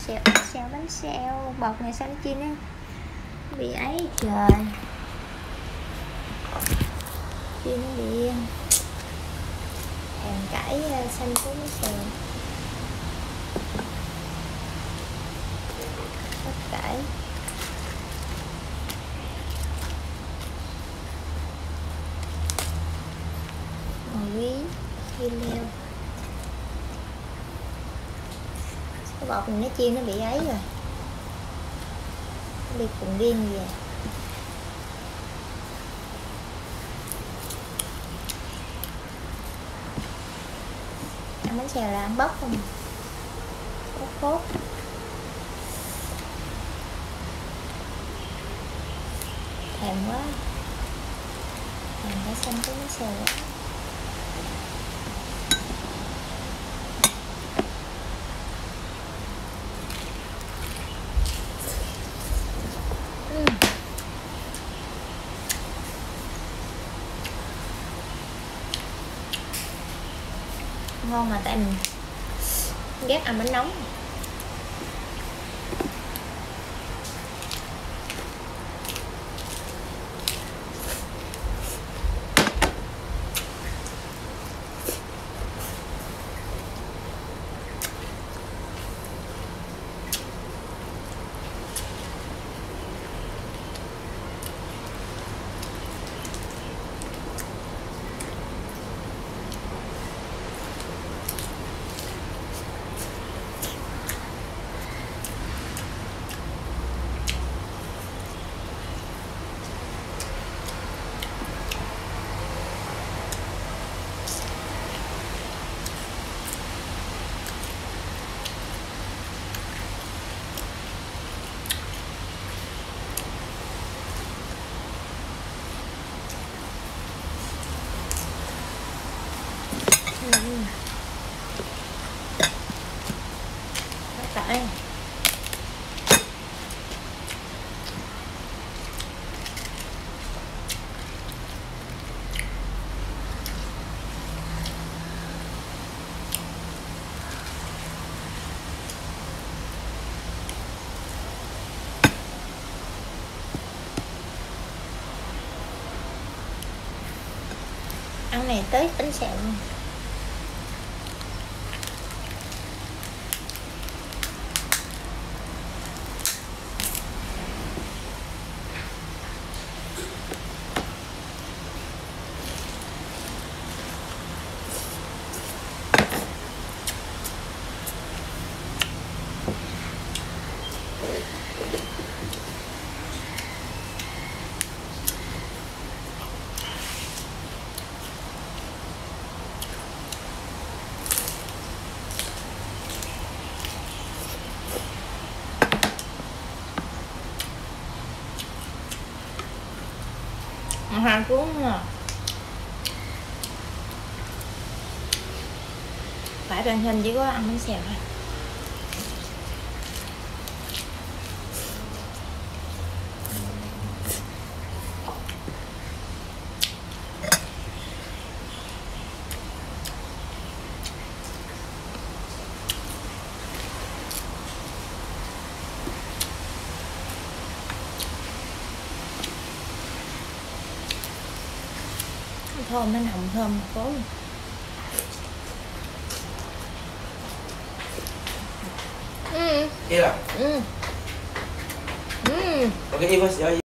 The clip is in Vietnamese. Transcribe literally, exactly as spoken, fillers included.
xèo xèo bánh xèo bột này sao nó chiên á bị ấy trời, chiên nó bị hàng cải xanh cuốn bánh xèo, bắp cải, ngò quý, kim leo. Cái bột này nó chiên nó bị ấy rồi, nó bị cuộn điên vậy. Ăn bánh xèo là ăn bóc không, bóc phốt. Thèm quá, thèm cái xanh cái bánh xèo quá. Ngon mà tại mình ghét ăn bánh nóng. Tại ăn này tới bánh xèo luôn. Hai cuốn nè, phải trên hình chỉ có ăn bánh xèo thôi. Thơm, nó nồng thơm phố luôn. Ừ. Iya. Ừ. Ừ. Oke, Ibu,